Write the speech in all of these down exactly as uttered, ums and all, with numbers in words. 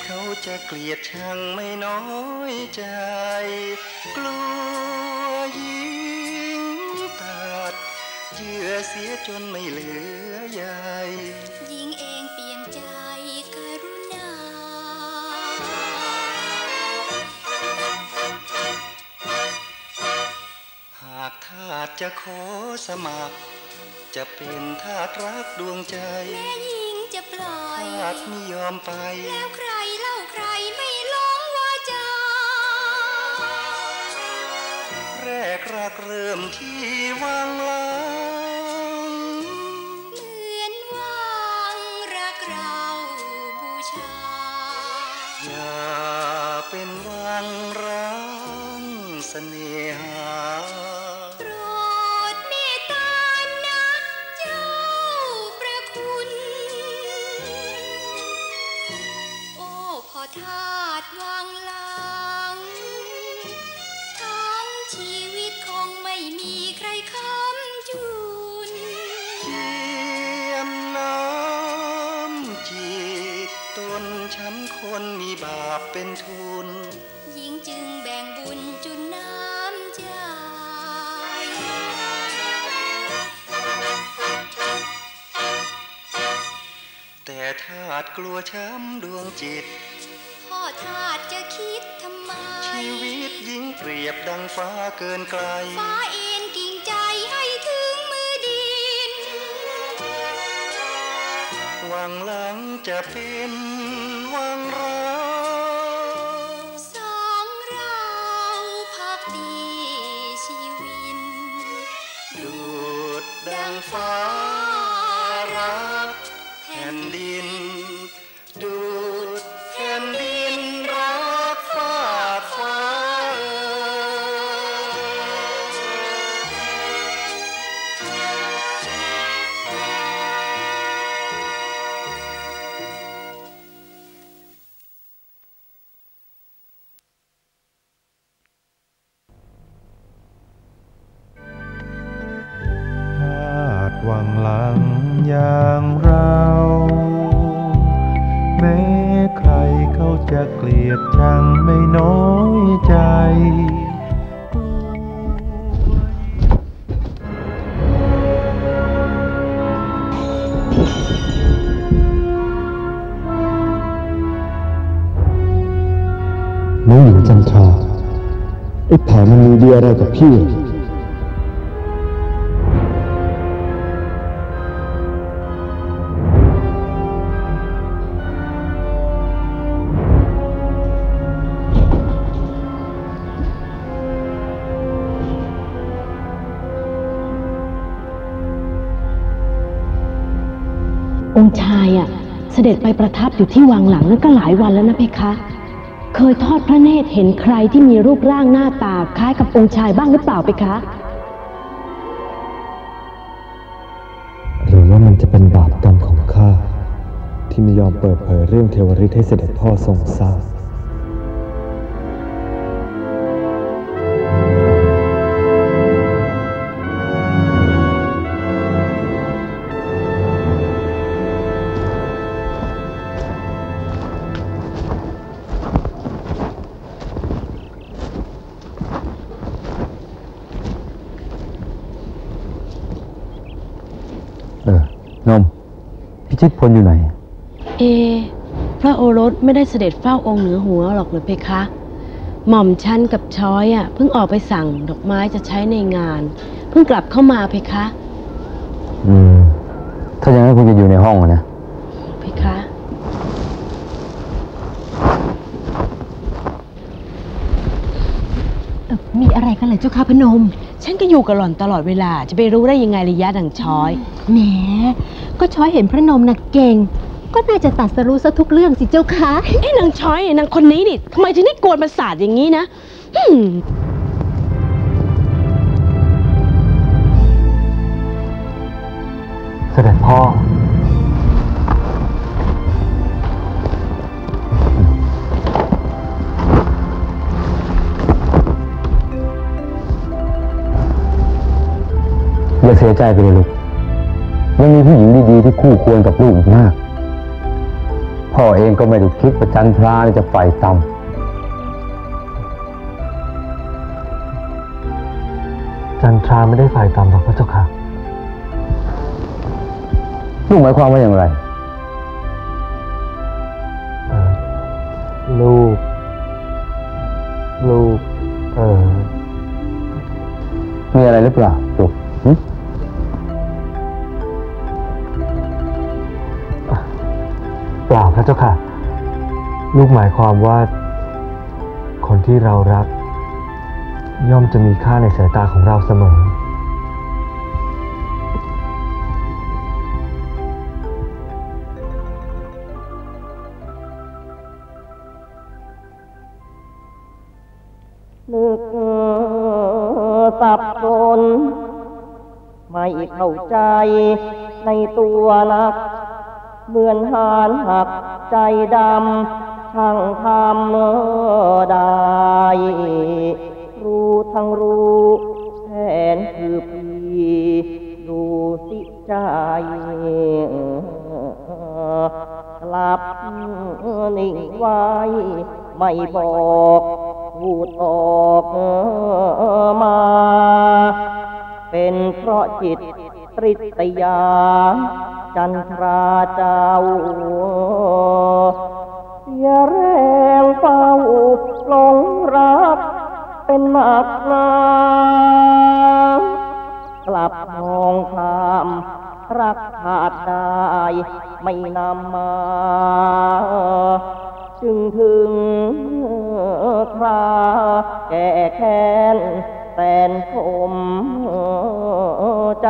เขาจะเกลียดชังไม่น้อยใจกลัวยิงตัดเยื่อเสียจนไม่เหลือใยยิงเองเปี่ยมใจกรุณาหากทาสจะขอสมัครจะเป็นทาสรักดวงใจแม่ยิงจะปล่อยทาสไม่ยอมไปแล้วใครเล่าใครไม่ลงวาจาแรกรักเริ่มที่วังหลังเหมือนวังรักเราบูชาอย่าเป็นวังร้างเสน่หาโปรดเมตตานะเจ้าประคุณโอ้พ่อทาสวังหลังทั้งชีวิตคงไม่มีใครค้ำจุนเจียมน้ำจิตตนช้ำคนมีบาปเป็นทุนยิ่งจึงแบ่งบุญจุนน้ำใจแต่ทาสกลัวช้ำดวงจิตพ่อทาสจะคิดทำไมชีวิตยิ่งเปรียบดังฟ้าเกินไกลฟ้าเอ็นกิ่งใจให้ถึงมือดินวังหลังจะเป็นวังร้างสองเราพักดีชีวินดูดดังฟ้ารักแผ่นดินดูดแผ่นดินรักฟากฟ้าวังหลังอย่างเราแม้ใครเขาจะเกลียดชังไม่น้อยใจน้องหญิงจันทราไอ้แผลมันมีดีอะไรกับพี่องค์ชายอ่ะเสด็จไปประทับอยู่ที่วังหลังนั้นก็หลายวันแล้วนะเพคะเคยทอดพระเนตรเห็นใครที่มีรูปร่างหน้าตาคล้ายกับองค์ชายบ้างหรือเปล่าเพคะหรือว่ามันจะเป็นบาปกรรมของข้าที่ไม่ยอมเปิดเผยเรื่องเทวฤทธิ์ให้เสด็จพ่อทรงทราบเออนมพิชิตพลอยู่ไหนเอพระโอรสไม่ได้เสด็จเฝ้าองค์เหนือหัวหรอกหรือเพคะหม่อมชั้นกับช้อยอ่ะเพิ่งออกไปสั่งดอกไม้จะใช้ในงานเพิ่งกลับเข้ามาเพคะอืมถ้าอย่างนั้นคงจะอยู่ในห้องนะเพคะมีอะไรกันเหรอเจ้าค่ะพนมฉันก็อยู่กับหล่อนตลอดเวลาจะไปรู้ได้ยังไงระยะดังช้อยแหมก็ช้อยเห็นพระนมน่ะเก่งก็น่าจะตัดสรู้ซะทุกเรื่องสิเจ้าค่ะไอ้นางช้อยนางคนนี้นี่ทำไมถึงได้กวนประสาทอย่างนี้นะเสด็จพ่ออย่าเสียใจไปเลยลูกยังมีผู้หญิงดีๆที่คู่ควรกับลูกอีกมากพ่อเองก็ไม่ได้คิดว่าจันทราจะไฟต่ำจันทราไม่ได้ไฟต่ำหรอกพระเจ้าค่ะลูกหมายความว่าอย่างไรลูกลูกเออมีอะไรหรือเปล่าจุกเปล่าพระเจ้าค่ะลูกหมายความว่าคนที่เรารักย่อมจะมีค่าในสายตาของเราเสมอนึกสับสนไม่เข้าใจในตัวนักเหมือนหานหักใจดำช่างทำได้รู้ทั้งรู้แทนคือพี่ดูสิใจกลับนิ่งไว้ไม่บอกพูดออกมาเป็นเพราะจิตตริษยาจันทราเจ้าเสียแรงเฝ้าหลงรักเป็นมากนากลับมองข้ามรักขาดได้ไม่นำมาจึงถึงคราแก่แค้นแสนคมใจ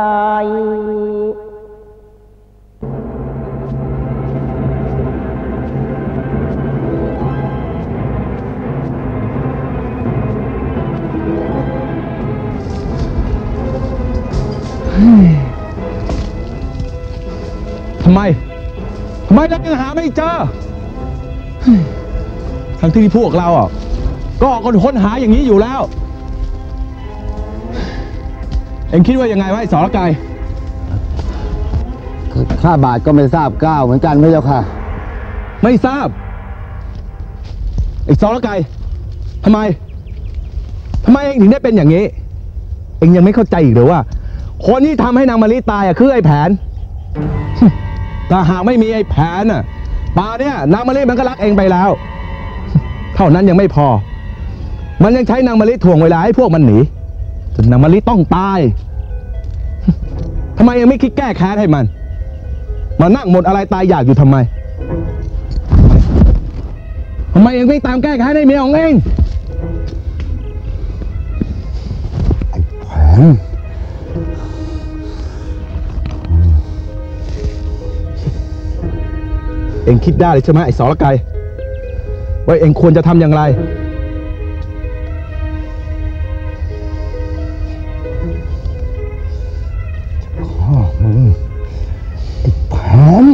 ทำไมทำไมเรายังหาไม่เจอทั้งที่พวกเราอ่ะก็ออกคนค้นหาอย่างนี้อยู่แล้วเอ็งคิดว่ายังไงวะไอ้สรไกรข้าบาทก็ไม่ทราบก้าวเหมือนกันพระเจ้าค่ะไม่ทราบไอ้สรไกรทำไมทำไมเอ็งถึงได้เป็นอย่างนี้เอ็งยังไม่เข้าใจอีกหรือว่าคนที่ทำให้นางมะลิตายอ่ะคือไอ้แผนถ้าหากไม่มีไอ้แผนน่ะป่าเนี่ยนางมะลิมันก็รักเองไปแล้วเท่านั้นยังไม่พอมันยังใช้นางมะลิถ่วงเวลาให้พวกมันหนีจนนางมะลิต้องตายทำไมยังไม่คิดแก้แค้นให้มันมานั่งหมดอะไรตายอยากอยู่ทำไมทำไมยังไม่ตามแก้แค้นให้เมียของเองไอ้แผนเองคิดได้เลยใช่ไหมไอ้สรไกรว่าเองควรจะทำอย่างไรพ่อมึงไอ้แผน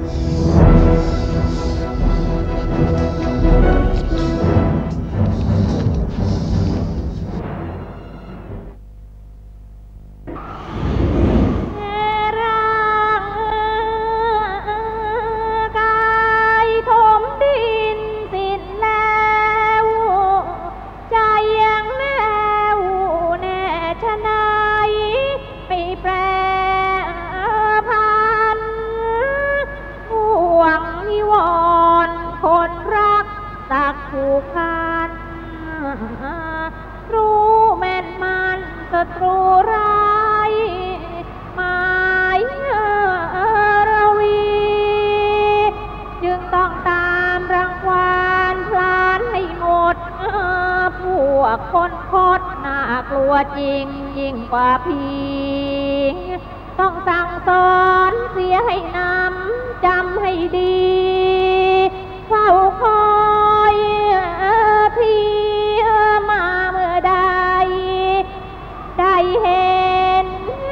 คนโคตรน่ากลัวจริงยิ่งกว่าผีต้องสั่งสอนเสียให้นำจำให้ดีเฝ้าคอยพี่มาเมื่อใดได้เห็น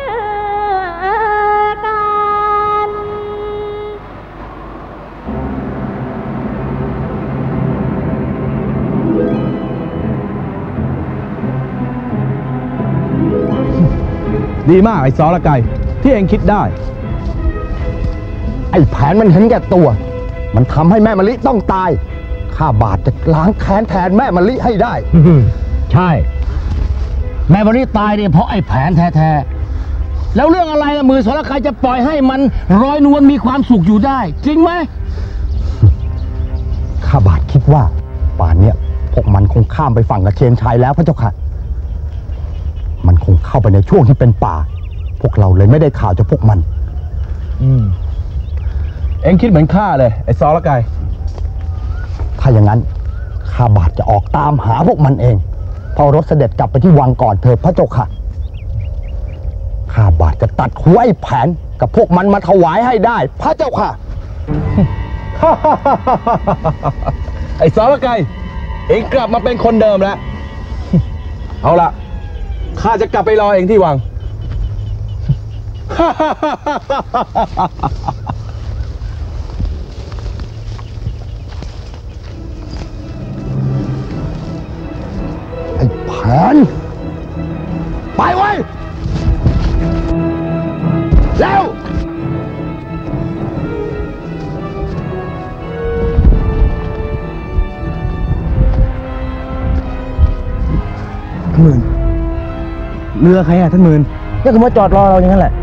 กันดีมากไอ้สรไกรที่เองคิดได้ไอ้แผนมันเห็นแก่ตัวมันทำให้แม่มะลิต้องตายข้าบาทจะล้างแค้นแทนแม่มะลิให้ได้ใช่แม่มะลิตายเนี่ยเพราะไอ้แผนแท้ๆแล้วเรื่องอะไรมือสรกายจะปล่อยให้มันร้อยนวลมีความสุขอยู่ได้จริงไหมข้าบาทคิดว่าป่านเนี้ยพวกมันคงข้ามไปฝั่งกระเชนชัยแล้วพระเจ้าค่ะมันคงเข้าไปในช่วงที่เป็นป่าพวกเราเลยไม่ได้ข่าวจากพวกมันอืมเอ็งคิดเหมือนข้าเลยไอ้ซอละกายถ้าอย่างนั้นข้าบาทจะออกตามหาพวกมันเองพอรถเสด็จกลับไปที่วังก่อนเถิดพระเจ้าค่ะข้าบาทจะตัดหัวไอ้แผนกับพวกมันมาถวายให้ได้พระเจ้าค่ะไอ้ซอละกายเอ็งกลับมาเป็นคนเดิมแล้ว เอาละข้าจะกลับไปรอเอ็งที่วังไอ้แผนไปไว้แล้วท่านหมื่นเรือใครอ่ะท่านหมื่นนี่ก็มาจอดรอเราอย่างนั้นแหละ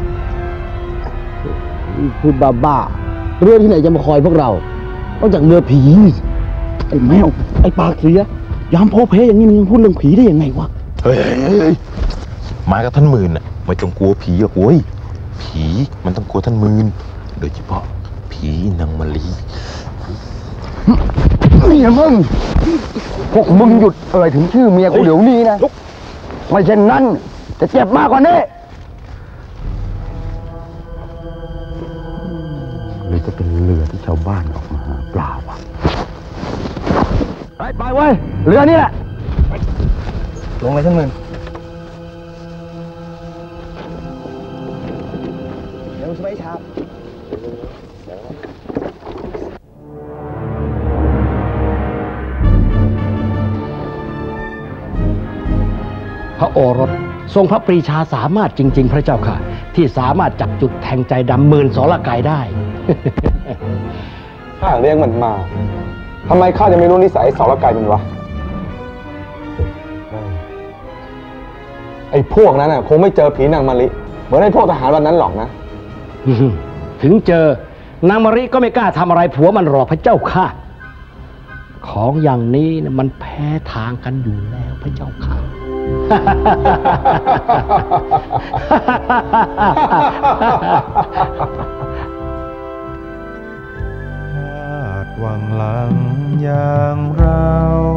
พูดบ้าๆเรือที่ไหนจะมาคอยพวกเรานอกจากเรือผีไอ้แมวไอ้ปากเสียยามโพเพอย่างนี้มึงพูดเรื่องผีได้ยังไงวะเฮ้ยมากับท่านหมื่นอ่ะไม่ต้องกลัวผีอ่ะโว้ยผีมันต้องกลัวท่านหมื่นโดยเฉพาะผีนางมะลินี่นะมึงพวกมึงหยุดเอ่ยถึงชื่อเมียกูเดี๋ยวนี้นะไม่เช่นนั้นจะเจ็บมากกว่านี้หรือจะเป็นเรือที่ชาวบ้านออกมาหาปลาวะไปไปเว้ยเรือนี่แหละลงเลยท่านหมื่นเดี๋ยวสบายครับพระโอรสทรงพระปรีชาสามารถจริงๆพระเจ้าค่ะที่สามารถจับจุดแทงใจดำหมื่นสรกายได้ข้าเรียกมันมาทำไมข้าจะไม่รู้นิสัยสรกายมันวะไอ้พวกนั้นน่ะคงไม่เจอผีนางมะลิเหมือนไอ้พวกทหารวันนั้นหรอกนะถึงเจอนางมะลิก็ไม่กล้าทำอะไรผัวมันหรอกพระเจ้าค่ะของอย่างนี้นะมันแพ้ทางกันอยู่แล้วพระเจ้าค่ะคาดหวังหลังอย่างเรา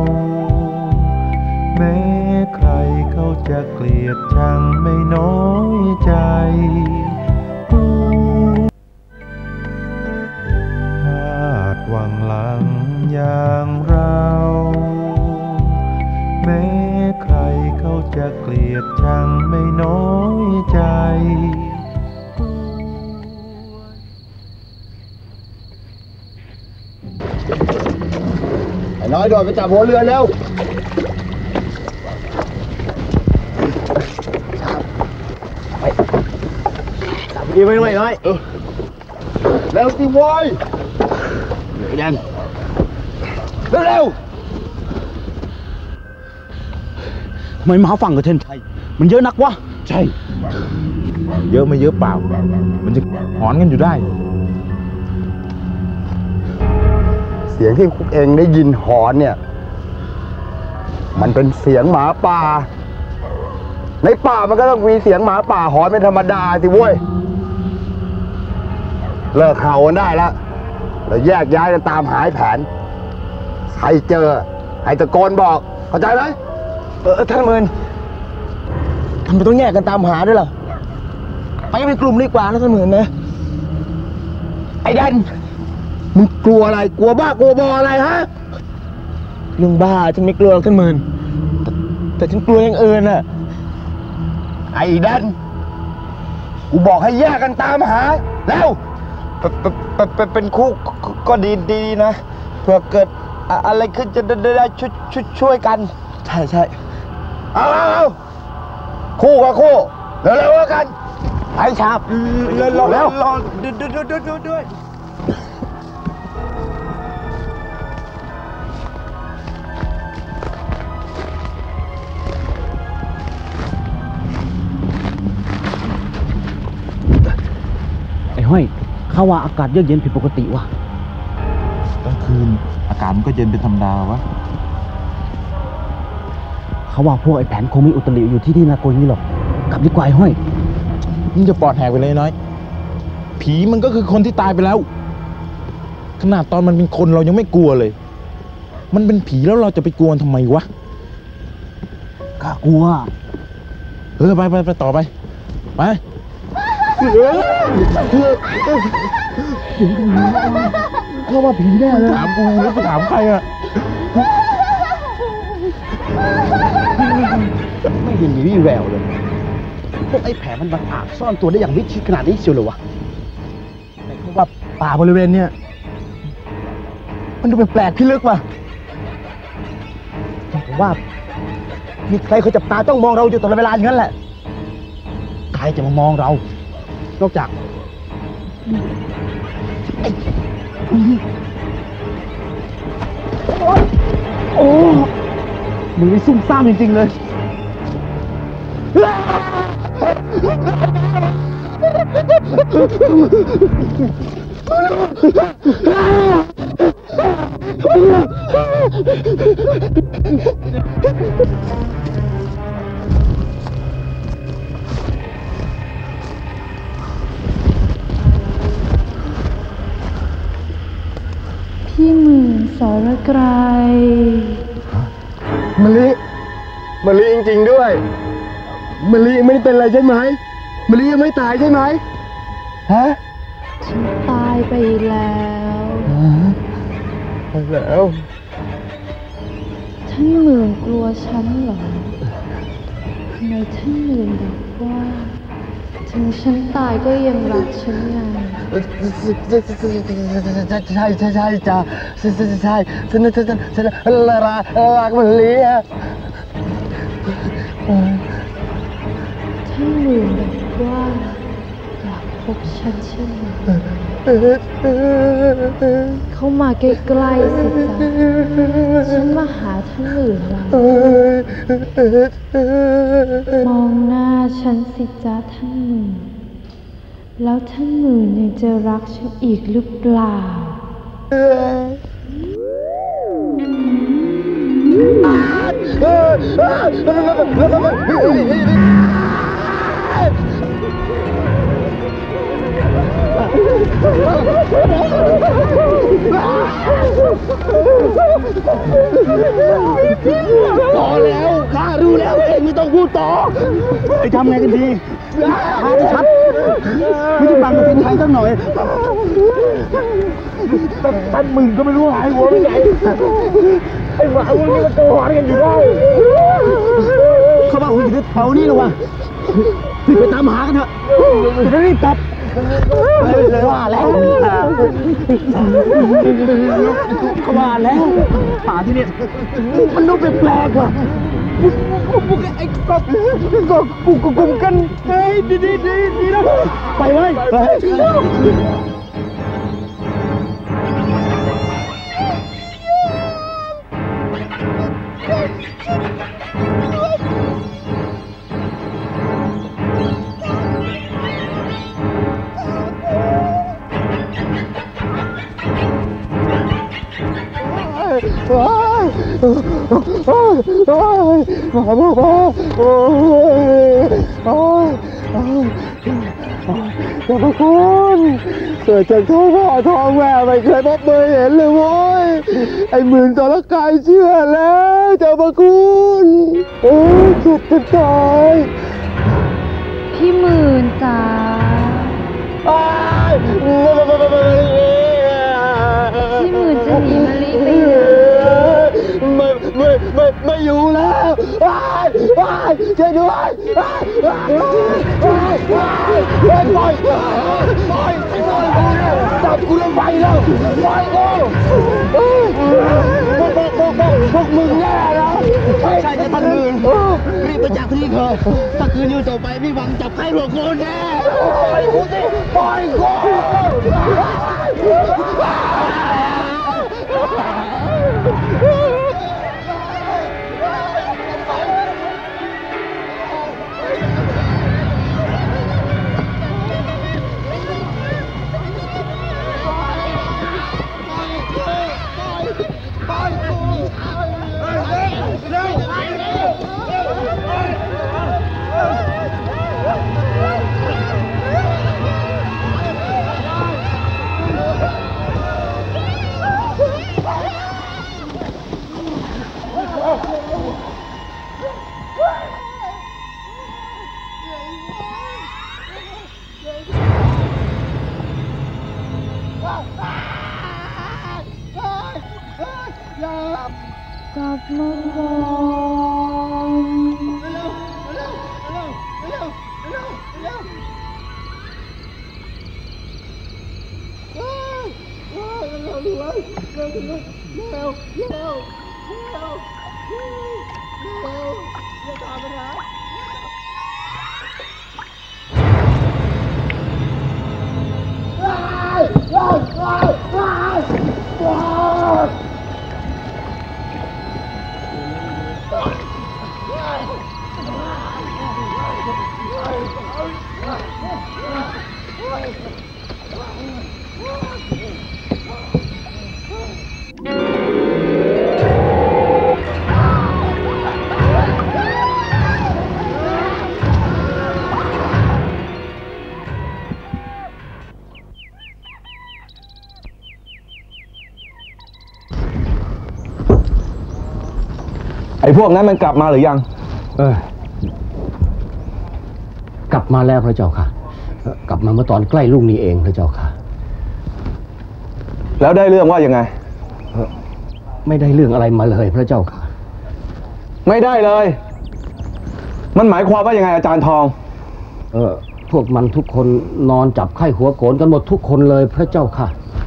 แม้ใครเขาจะเกลียดชังไม่น้อยใจคาดหวังหลังอย่างเราแม้ใครเขาจะเกลียดชังไม่น้อยใจไอ้น้อยโดดไปจับหัวเรือเร็วไปจับดีไว้หน่อยน้อยเร็วสิวอยเร็วยังเร็วเร็วทำไมมาฝั่งกับเทนชัยมันเยอะนักวะใช่เยอะไม่เยอะเปล่ามันจะหอนกันอยู่ได้เสียงที่พวกเองได้ยินหอนเนี่ยมันเป็นเสียงหมาป่าในป่ามันก็ต้องมีเสียงหมาป่าหอนเป็นธรรมดาสิเว้ยเลิกเห่ากันได้แล้วแล้วแยกย้ายกันตามหาแผนใครเจอให้ตะโกนบอกเข้าใจไหมเออท่านเมินทำไมต้องแยกกันตามหาด้วยล่ะไปเป็นกลุ่มดีกว่านะท่านเมินนะไอ้ดันมึงกลัวอะไรกลัวบ้ากลัวบออะไรฮะเรื่องบ้าฉันไม่กลัวท่านเมินแต่แต่ฉันกลัวอย่างอื่นน่ะไอ้ดันกูบอกให้แยกกันตามหาแล้วเป็นคู่ก็ดีดีนะเผื่อเกิดอะไรขึ้นจะได้ช่วยช่วยกันใช่ใช่เอาเอาเอาคู่กับคู่เร็วเร็วกันไอ้ชาบเร็วเร็วรอด้วยด้วยด้วยด้วยเขาว่าอากาศเยือกเย็นผิดปกติว่ะกลางคืนอากาศมันก็เย็นเป็นธรรมดาวะเขาว่าพวกไอ้แผนคงมีอุตริอยู่ที่ที่นาโกยนี่หรอกกลับดีกว่าไอ้ห้อยมึงจะปลอดแหกไปเลยน้อย ผีมันก็คือคนที่ตายไปแล้ว ขนาดตอนมันเป็นคนเรายังไม่กลัวเลย มันเป็นผีแล้วเราจะไปกลัวทำไมวะข้ากลัวเออไปไปไปต่อไป ไปเขาว่าผีแน่เลยถามกูแล้วไปถามใครอะไม่เห็นมีวี่แววเลยพวกไอ้แผลมันบังอาจซ่อนตัวได้อย่างวิชิตขนาดนี้เชียวเหรอวะแต่เขาว่าป่าบริเวณเนี้ยมันดูแปลกๆพิลึกว่ะผมว่ามีใครเขาจับตาจ้องมองเราอยู่ตลอดเวลาอย่างนั้นแหละใครจะมามองเรานอกจากไอ้โอ้มึงนี่ซุ่มซ่ามจริงๆเลยพี่หมื่นสรไกรมะลิมะลิจริงๆด้วยมะลิไม่ได้เป็นอะไรใช่ไหมมะลิยังไม่ตายใช่ไหมฮะฉันตายไปแล้วไปแล้วท่านหมื่นกลัวฉันเหรอทำไมท่านหมื่นบอกว่าถึงฉันตายก็ยังรักฉันไงใช่ใช่ใช่ใช่จ้าใช่ใช่ใช่ฉันฉันฉันรักรักมะลิอะท่านหมื่นบอกว่าอยากพบฉันใช่ไหมเข้ามาใกล้ๆสิจ๊ะฉันมาหาท่านหมื่นแล้วมองหน้าฉันสิจ๊ะท่านหมื่นแล้วท่านหมื่นยังจะรักฉันอีกหรือเปล่าพอแล้วข้ารู้แล้วเองไม่ต้องพูดต่อไปทำไงกันดีข้าชัดไม่ต้องบังกับเป็นไทยสักหน่อยท่านมึงก็ไม่รู้หายหัวไปไหนไอ้หมาพวกนี้มันโกหกกันอยู่ได้เขาบอกว่าอยู่แถวนี้หรอวะรีบไปตามหากันเถอะจะได้รีบกลับเลยว่าแล้วเขาว่าแล้วป่าที่เนี่ยมันดูแปลกๆว่ะพวกไอ้กบกบกูกลุ่มกันเฮ้ยดีดีดีดีนะไปไว้ว้ายโอ้ยโอ้ยโอ้ยมาบ้าบ้าโอ้ยโอ้ยโอ้ยเจ้าพระคุณเกิดจากท้องพ่อท้องแม่ไม่เคยพบเคยเห็นเลยโว้ยไอ้หมื่นสรกายเชื่อแล้วเจ้าพระคุณโอ้ยเจ็บจะตายพี่หมื่นจ๋าพี่หมื่นจะหนีมะลิไปไหนไม่ไม่ไม่ไม่อยู่แล้วว้ายว้ายช่วยด้วยว้ายว้ายว้ายว้ายปล่อยปล่อยปล่อยปล่อยกูเนี่ยจับกูลงไปแล้วปล่อยกูพวกพวกพวกพวกมึงแน่นะใช่ใช่ท่านมึงรีบไปจับที่เถอะถ้าคืนอยู่ต่อไปพี่หวังจับใครหลวงคนแน่ปล่อยกูสิปล่อยกูกลับมาก่อนไอ้พวกนั้นมันกลับมาหรือยังเออ กลับมาแล้วพระเจ้าค่ะ กลับมาเมื่อตอนใกล้รุ่งนี้เองพระเจ้าค่ะแล้วได้เรื่องว่ายังไงไม่ได้เรื่องอะไรมาเลยพระเจ้าค่ะไม่ได้เลย มันหมายความว่ายังไงอาจารย์ทองเออ พวกมันทุกคนนอนจับไข้หัวโกรนกันหมดทุกคนเลยพระเจ้าค่ะ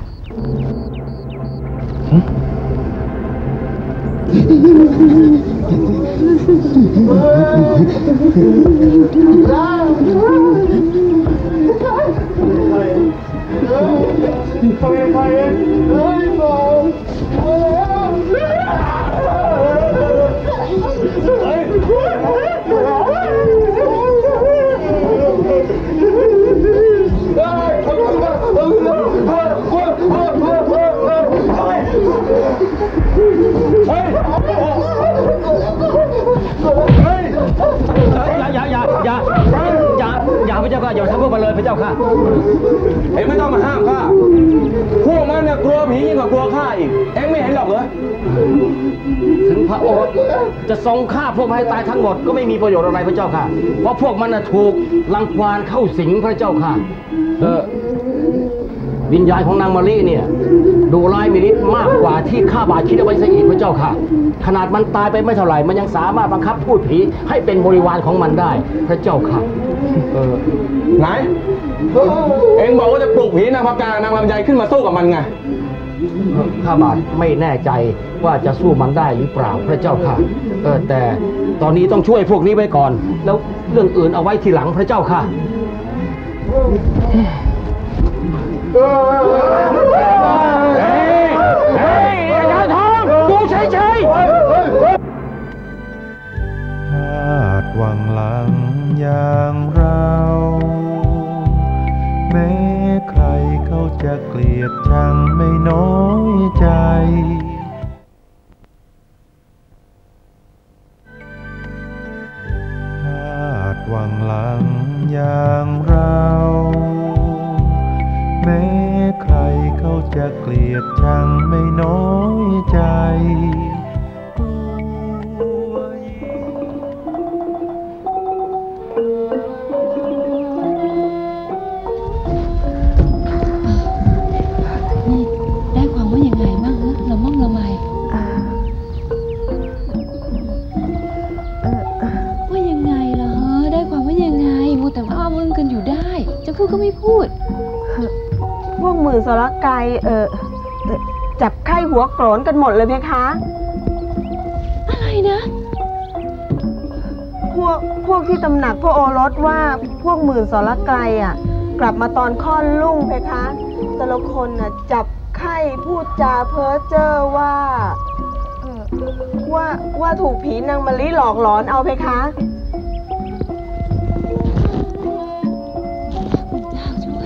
อย่าอย่าอย่าอย่าอย่าพระเจ้าค่ะอย่าทำพวกมันเลยพระเจ้าค่ะเอ็งไม่ต้องมาห้ามข้า พวกมันเนี่ยกลัวผียิ่งกว่ากลัวข้าอีก เอ็งไม่เห็นหรอกเหรอถึงพระโอษฐ์จะทรงฆ่าพวกมันให้ตายทั้งหมดก็ไม่มีประโยชน์อะไรพระเจ้าค่ะ เพราะพวกมันน่ะถูกรังควานเข้าสิงพระเจ้าค่ะ เออ วิญญาณของนางมะลิเนี่ยดูร้ายมีฤทธิ์มากกว่าที่ข้าบาทคิดเอาไว้ซะอีกพระเจ้าค่ะ ขนาดมันตายไปไม่เท่าไหร่มันยังสามารถบังคับพูดผีให้เป็นบริวารของมันได้พระเจ้าค่ะ เออไหน เอ็งบอกว่าจะปลุกผีนางพกานางลำไยขึ้นมาสู้กับมันไงข้าบาทไม่แน่ใจว่าจะสู้มันได้หรือเปล่าพระเจ้าค่ะ เออแต่ตอนนี้ต้องช่วยพวกนี้ไว้ก่อน แล้วเรื่องอื่นเอาไว้ทีหลังพระเจ้าค่ะ เฮ้ยเฮ้ยอาจารย์ทองดูเฉยๆชาติวังหลังอย่างเรา แม้ใครเขาจะเกลียดชังไม่น้อยใจชาติวังหลังอย่างเรา แม้ใครเขาจะเกลียดชังไม่น้อยใจนี่ได้ความว่ายังไงบ้างฮะละม่อมละไมว่ายังไงล่ะฮะได้ความว่ายังไงมัวแต่อ้อมอึ้งกันอยู่ได้จะพูดก็ไม่พูดพวกหมื่นสรไกรเออจับไข้หัวโกรนกันหมดเลยเพคะอะไรนะพวกพวกที่ตำหนักพระโอรสว่าพวกหมื่นสรไกรอ่ะกลับมาตอนค่อนรุ่งเพคะแต่ละคนน่ะจับไข้พูดจาเพ้อเจ้อว่าว่าว่าถูกผีนางมะลิหลอกหลอนเอาเพคะ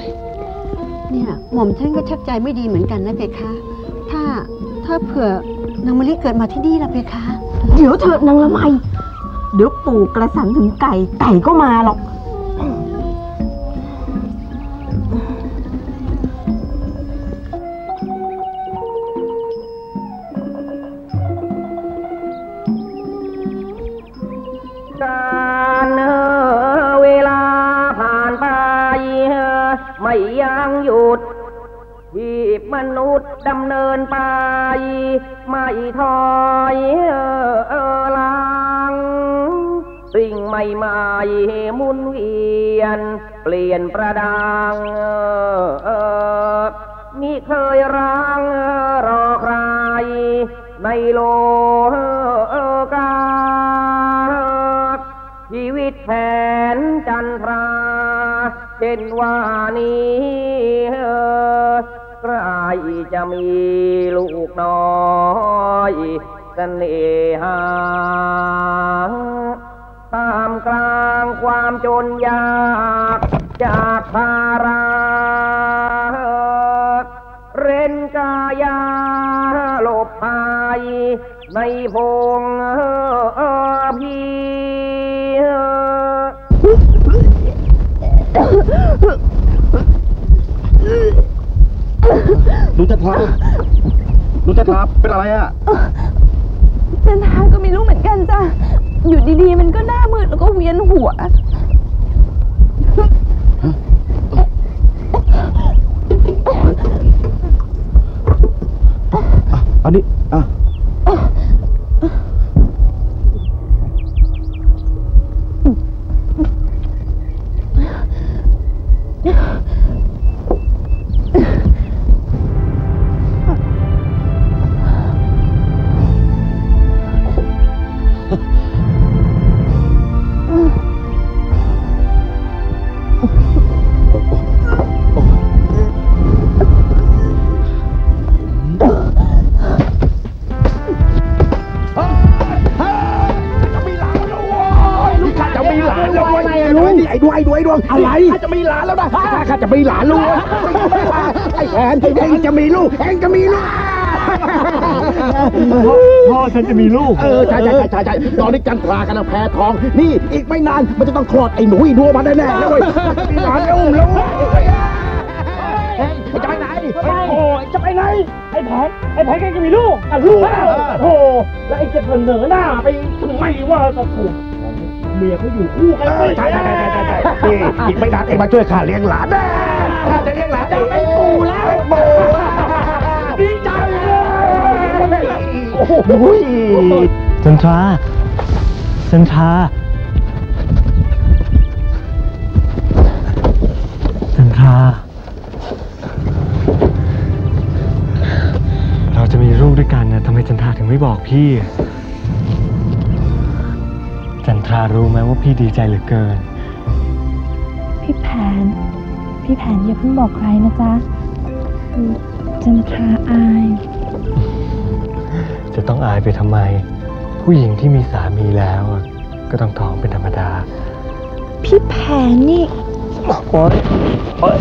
เนี่ยหม่อมท่านก็ชักใจไม่ดีเหมือนกันนะเพคะถ้าถ้าเผื่อนางมะลิเกิดมาที่นี่ล่ะเพคะ เดี๋ยวเถอะนางละไมเดี๋ยวปู่กระสันถึงไก่ไก่ก็มาหรอกการเวลาผ่านไปไม่ยังหยุดที่มนุษย์ดำเนินไปไม่ถอยเออลังสิ่งใหม่ๆหมุนเวียนเปลี่ยนประดังเออมิเคยรังรอใครในโลกาชีวิตแผนจันทราเช่นว่านี้ใครจะมีลูกน้อยเสน่หาท่ามกลางความจนยากจากภาราเร้นกายาหลบภัยในพงพีลุงจันทราลุงจันทราเป็นอะไรอ่ะจันทราก็ไม่รู้เหมือนกันจ้ะอยู่ดีๆมันก็หน้ามืดแล้วก็เวียนหัวอันนี้อ่ะอะไรข้าจะมีหลานแล้วนะข้าจะมีหลานลูกไอ้แผนเองจะมีลูกเองจะมีลูกพ่อฉันจะมีลูกเออใช่ใช่ใช่ใช่ตอนนี้จันทรากันแพ้ท้องนี่อีกไม่นานมันจะต้องคลอดไอ้หนูอีดัวมาแน่ๆเลยมีหลานแล้วอุ้มแล้วจะไปไหนโอ้ยจะไปไหนไอ้แผนไอ้แผนแกจะมีลูกอ่ะลูกโอ้แล้วไอ้จะเสนอหน้าไปทำไมว่าจะถูกเมียเขาอยู่คู่กันเลยใช่ใช่ใช่ใช่ใช่นี่อีกไม่นานเองมาช่วยข้าเลี้ยงหลานนะข้าจะเลี้ยงหลานได้เป็นปู่แล้วปู่ดีใจเลยโอ้โหจันทราจันทราจันทราเราจะมีลูกด้วยกันนะทำไมจันทราถึงไม่บอกพี่จันทรารู้ไหมว่าพี่ดีใจเหลือเกินพี่แผนพี่แผนอย่าเพิ่งบอกใครนะจ๊ะจันทราอายจะต้องอายไปทำไมผู้หญิงที่มีสามีแล้วก็ต้องท้องเป็นธรรมดาพี่แผนนี่โอ๊ยโอ๊ย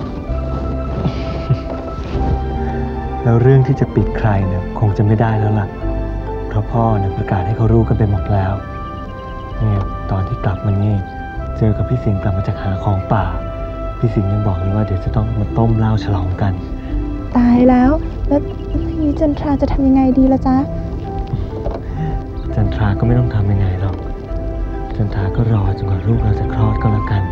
แล้วเรื่องที่จะปิดใครเนี่ยคงจะไม่ได้แล้วล่ะเพราะพ่อเนี่ยประกาศให้เขารู้กันไปหมดแล้วเนี่ยตอนที่กลับมานี่เจอกับพี่สิงห์กลับมาจากหาของป่าพี่สิงห์ยังบอกเลยว่าเดี๋ยวจะต้องมาต้มเหล้าฉลองกันตายแล้วแล้วอย่างนี้จันทราจะทำยังไงดีล่ะจ๊ะจันทราก็ไม่ต้องทำยังไงหรอกจันทราก็รอจนกว่าลูกเราจะคลอดก็แล้วกัน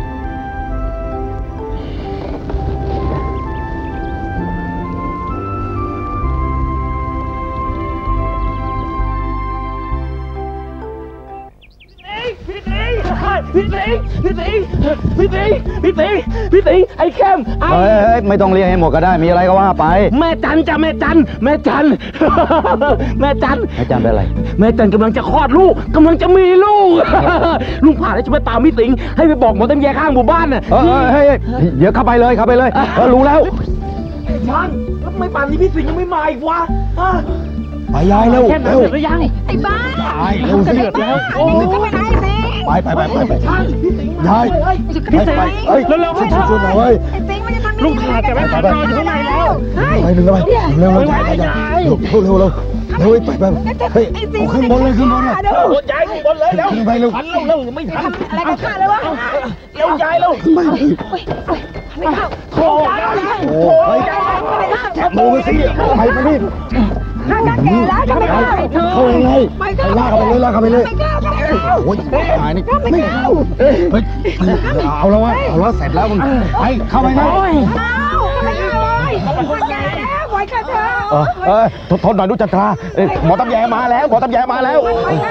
พี่สิงพี่สิงพี่สิงพี่สิงพี่สิงไอ้เข้มไอ้เฮ้ยไม่ต้องเรียกให้หมดก็ได้มีอะไรก็ว่าไปแม่จันจ้ะแม่จันแม่จันแม่จันแม่จันเป็นอะไรแม่จันกำลังจะคลอดลูกกำลังจะมีลูกลุงผ่านแล้วจะไปตามพี่สิงให้ไปบอกหมอตำแยข้างหมู่บ้านน่ะเฮ้ยเดี๋ยวเข้าไปเลยเข้าไปเลยเออรู้แล้วยันแล้วไม่ป่านนี้พี่สิงยังไม่มาอีกวะไปยายเร็วเร็วไอ้บ้าไปเร็วสิโอ้ยไปไหนสิไปไปไปไปไปยายพี่สิงเร็วเร็วช่วยช่วยหน่อยเว้ยลุงขาดแต่ไม่ขาดนอนอยู่ข้างในแล้วไปหนึ่งเลยเร็วเร็วเร็วเร็วเร็วเร็วเฮ้ยไปไปเฮ้ยขึ้นบนเลยขึ้นบนเลยโอ้ยายขึ้นบนเลยแล้วขึ้นไปเร็วทันแล้วเร็วไม่ทันอะไรกันข้าเลยวะเร็วยายเร็วขึ้นไปไม่เข้าโถ่โอ้ยแจับมือไปสิไปไปรีบข้ากันแก่แล้วจะไม่เข้าไปเถอะเข้ายังไงลากเข้าไปเลยลากเข้าไปเลยไม่เข้าก็ไม่เข้าโอ้ยตายนี่ไม่เข้าเฮ้ยเอาแล้ววะเอาแล้วเสร็จแล้วมึงไปเข้าไปนะเอาไม่เข้าเลยข้าแก่แล้วปล่อยข้าเถอะเออเออทนทนหน่อยนุจันทราเอ้ยหมอตำแยมาแล้วหมอตำแยมาแล้ว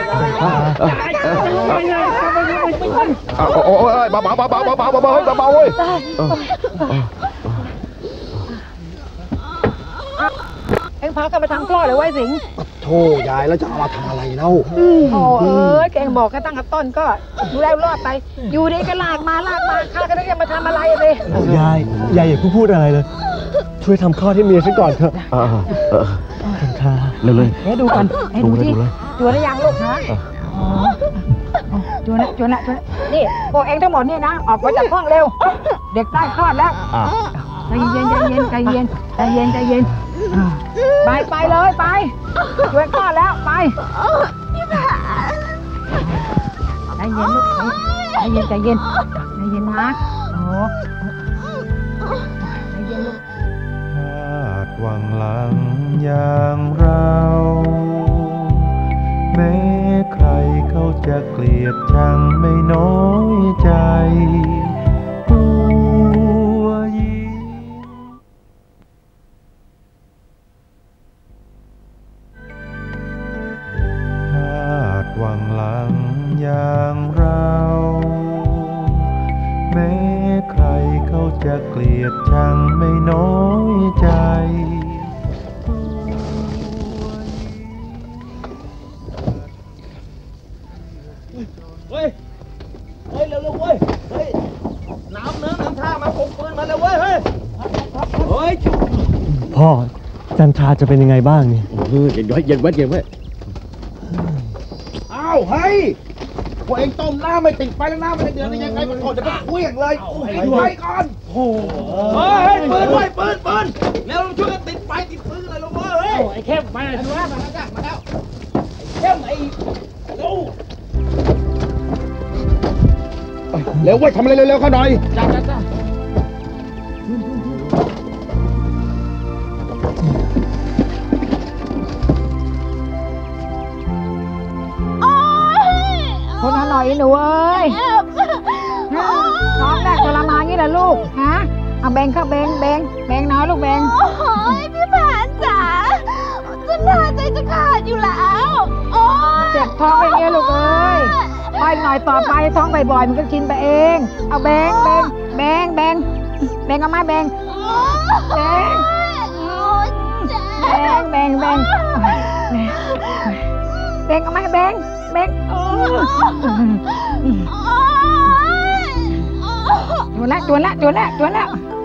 โอ้โหเบาเบาเบาเบาเบาเบาเบาเบาเบาเว้ยเอ็งพากันไปทำคลอดเลยไว้สิงโธ่ยายแล้วจะเอามาทำอะไรเล่าโอ้เอ้ยแกงบอกแค่ตั้งแต่ต้นก็ดูแลรอดไป อยู่ดีก็ลากมาลากมาข้าก็ได้จะมาทำอะไรเลยยาย ยายอย่าเพิ่งพูดอะไรเลย ช่วยทำคลอดให้เมียฉันก่อนเถอะเออเออจันทราเร็วเลยเดี๋ยวดูกันให้ดูที่จวนหรือยังลูกนะจวนแล้วจวนแล้วจวนแล้วนี่พวกเองทั้งหมดนี่นะออกมาจากห้องเร็ว เด็กได้คลอดแล้วใจเย็นใจเย็นใจเย็นใจเย็นใจเย็นไปไปเลยไปจวนคลอดแล้วไปใจเย็นลูกใจเย็นใจเย็นใจเย็นนะโอ้ใจเย็นลูกคาดหวังหลังอย่างเราแม้ใครเขาจะเกลียดชังไม่น้อยใจกลัวยิ่งคาดหวังหลังอย่างเราแม้ใครเขาจะเกลียดชังไม่น้อยใจเฮ้ย เฮ้ย เร็วๆเว้ย เฮ้ย น้ำเนื้อน้ำท่ามาปลุกปืนมาเลยเว้ย เฮ้ย เฮ้ยพ่อจันทราจะเป็นยังไงบ้างเนี่ยเฮ้ยเย็นไว้เย็นไว้เย็นไว้อ้าว เฮ้ยพวกเองต้มน้ำไม่ติดไฟแล้วน้ำมันจะเดือดได้ยังไงมันก่อนจะไปเคลี้ยงเลยติดไฟก่อนโอ้เฮ้ยปืนไว้ปืนปืนแล้วช่วยกันติดไฟติดปืนเลยลูกเว้ยไอ้เข้มมาเลยมาแล้วมาแล้วมาแล้วไอ้เข้มไอ้ลูกเร็วเว้ยทำอะไรเร็วๆเขาหน่อยจ้าจ้าจ้าคนหน่อยหนูเอ้ยน้องแรกทรมานงี้แหละลูกฮะเอาแบงเข้าแบงแบงแบงน้อยลูกแบงโอ้ยพี่ผานจ๋าฉันหายใจจะขาดอยู่แล้วโอ้ยเจ็บท้องไปเงี้ยลูกเอ้ยไปหน่อยต่อไปท้องบ่อยๆมันก็กินไปเองเอาแบงแบงแบงแบงแบงเอามาแบงแบงแบงแบงแบงแบงเอามาแบงแบงจวนละจวนละจวนละจวนละ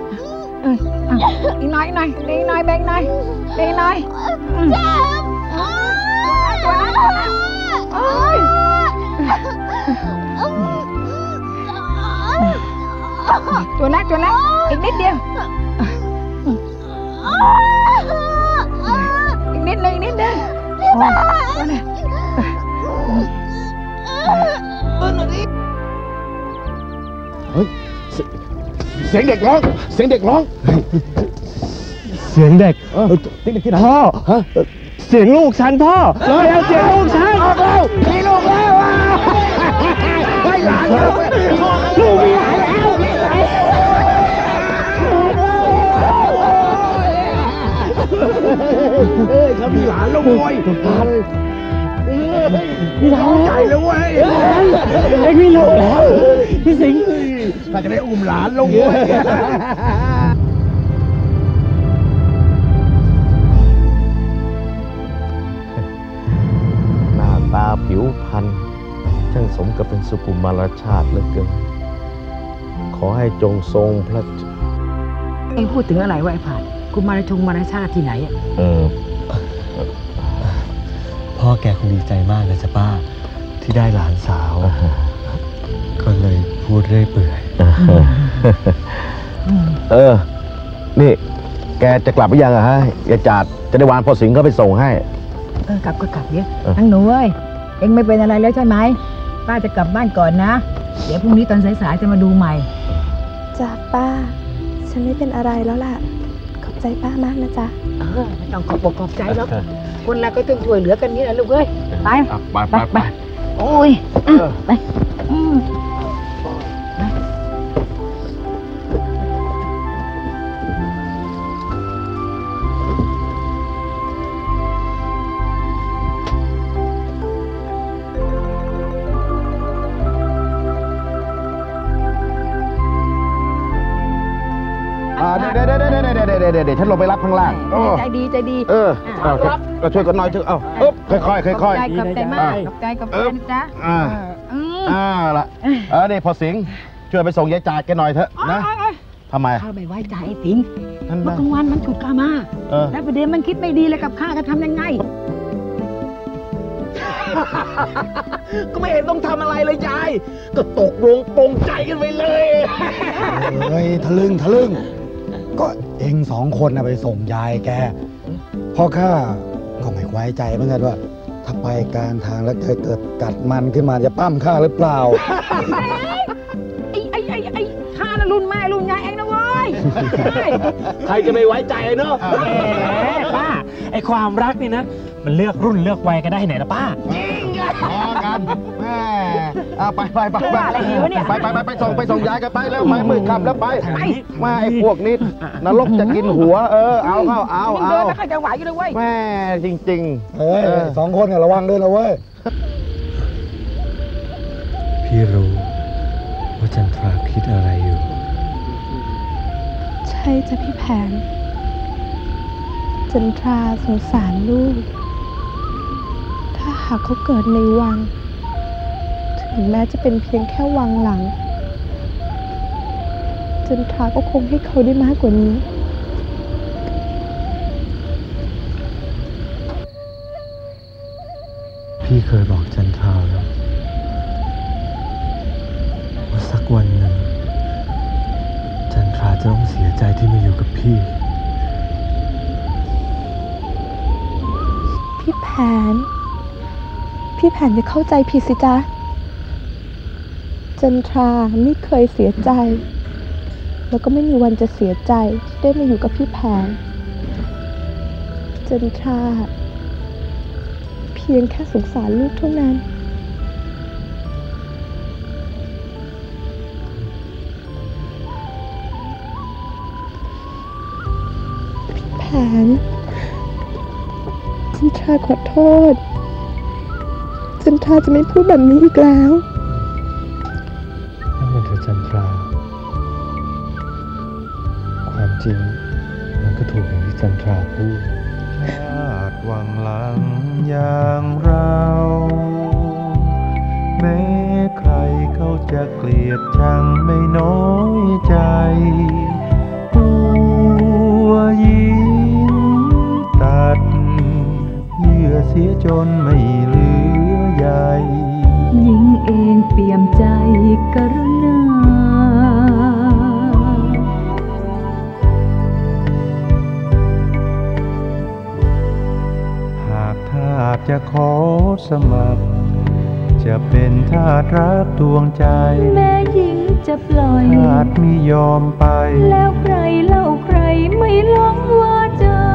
อีกหน่อยอีกหน่อยอีกหน่อยแบงหน่อยแบงหน่อยจวนละจวนละโอ้ยจวนละจวนละอีกนิดเดียวอีกนิดเลยอีกนิดเดียวจวนละเฮ้ยเสียงเด็กร้องเสียงเด็กร้องเสียงเด็กเสียงเด็กที่ไหนพ่อเสียงลูกฉันพ่อเสียงเสียงลูกฉันออกแล้วมีลูกแล้วอ่ะไม่หลานแล้วลูกมีหลานแล้วเอ้ยเขามีหลานแล้วโว้ยมีหลานใหญ่แล้วเว้ยเอ็งมีลูกแล้วพี่สิงห์ถ้าจะได้อุ้มหลานแล้วเว้ยหน้าตาผิวพรรณช่างสมกับเป็นสุกุมารชาติเหลือเกินขอให้จงทรงพระเอ็งพูดถึงอะไรวะไอ้ผาดกุมารชงมารชาติที่ไหนอ่ะเออพ่อแกคงดีใจมากนะจ๊ะป้าที่ได้หลานสาว ก็เลยพูดเรื่อยเปื่อยเออ นี่ แกจะกลับหรือยังอะฮะยายจาดจะได้วานพ่อสิงห์เขาไปส่งให้เออกลับก็กลับเดี๋ยวทั้งหนูเอ้ยเอ็งไม่เป็นอะไรแล้วใช่ไหมป้าจะกลับบ้านก่อนนะเดี๋ยวพรุ่งนี้ตอนสายๆจะมาดูใหม่จ้ะป้าฉันไม่เป็นอะไรแล้วล่ะขอบใจป้ามากนะจ๊ะเออไม่ต้องขอบอกขอบใจแล้วคนเราก็ต้องช่วยเหลือกันนี่แหละลูกเอ้ยไปไปไปไปโอ้ยไปอืมเดี๋ยวเดี๋ยวเดี๋ยวเดี๋ยวเดี๋ยวเดี๋ยวเดี๋ยวฉันลงไปรับข้างล่างใจดีใจดีเออก็ช่วยกันหน่อยช่วยเอาเอ๊บค่อยค่อยค่อยค่อยขอบใจมากขอบใจขอบใจนะจ๊ะอ่าอ่าละเออนี่พอสิงช่วยไปส่งยายจ่าแกหน่อยเถอะนะทำไมข้าไม่ไว้ใจไอ้สิงเมื่อกลางวันมันฉุดข้ามาแล้วประเดี๋ยวมันคิดไม่ดีเลยกับข้าจะทำยังไงก็ไม่เห็นต้องทำอะไรเลยยายก็ตกลงปรงใจกันไปเลยเฮ้ยทะลึ่งทะลึ่งก็เองสองคนไปส่งยายแกพ่อข้าก็ไม่ไว้ใจเหมือนกันว่าถ้าไปกลางทางแล้วเกิดกัดมันขึ้นมาจะปั้มข้าหรือเปล่าไอ้ไอ้ไอ้ไอ้ข้าน่ะรุ่นแม่รุ่นยายเองนะเว้ยใครจะไม่ไว้ใจเนาะแหมป้าไอ้ความรักนี่นะมันเลือกรุ่นเลือกวัยกันได้ไหนล่ะป้าจริงพอกันแม่ไปไปไปไปไปไปไปไปส่งไปส่งยายกันไปแล้วไม่มืดค่ำแล้วไปมาไอ้พวกนี้นรกจะกินหัวเออเอาเข้าเอาเอาเดินไม่ค่อยจะไหวกันเลยเว้ยแม่จริงๆเฮ้ยสองคนระวังด้วยนะเว้ยพี่รู้ว่าจันทราคิดอะไรอยู่ใช่จ้ะพี่แผนจันทราสงสารลูกถ้าหากเขาเกิดในวังถึงแม้จะเป็นเพียงแค่วังหลังจันทราก็คงให้เขาได้มากกว่านี้พี่เคยบอกจันทราแล้วว่าสักวันหนึ่งจันทราจะต้องเสียใจที่มาอยู่กับพี่พี่แผนพี่แผนจะเข้าใจผิดสิจ๊ะจันทราไม่เคยเสียใจแล้วก็ไม่มีวันจะเสียใจที่ได้มาอยู่กับพี่แผนจันทราเพียงแค่สงสารลูกเท่านั้นพี่แผนจันทราขอโทษจันทราจะไม่พูดแบบนี้อีกแล้วนั่นมันเถอะจันทราความจริงมันก็ถูกอย่างที่จันทราพูดชาติวังหลังอย่างเราแม้ใครเขาจะเกลียดชังไม่น้อยใจตัวยิงตัดเยื่อเสียจนไม่เหลือใยหญิงเองเปี่ยมใจกรุณาหากทาสจะขอสมัครจะเป็นทาสรักดวงใจแม่หญิงจะปล่อยทาสมิยอมไปแล้วใครเล่าใครไม่หลงว่าจา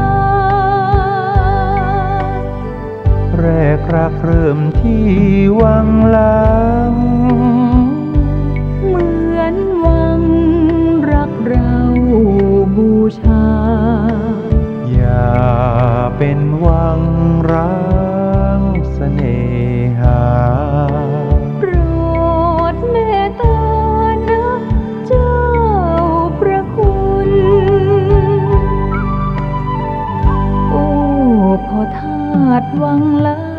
แรกรักเริ่มที่วังหลังเหมือนวังรักเราบูชาอย่าเป็นวังร้างเสน่หาโปรดเมตตานะเจ้าประคุณโอ้พ่อทาสวังหลัง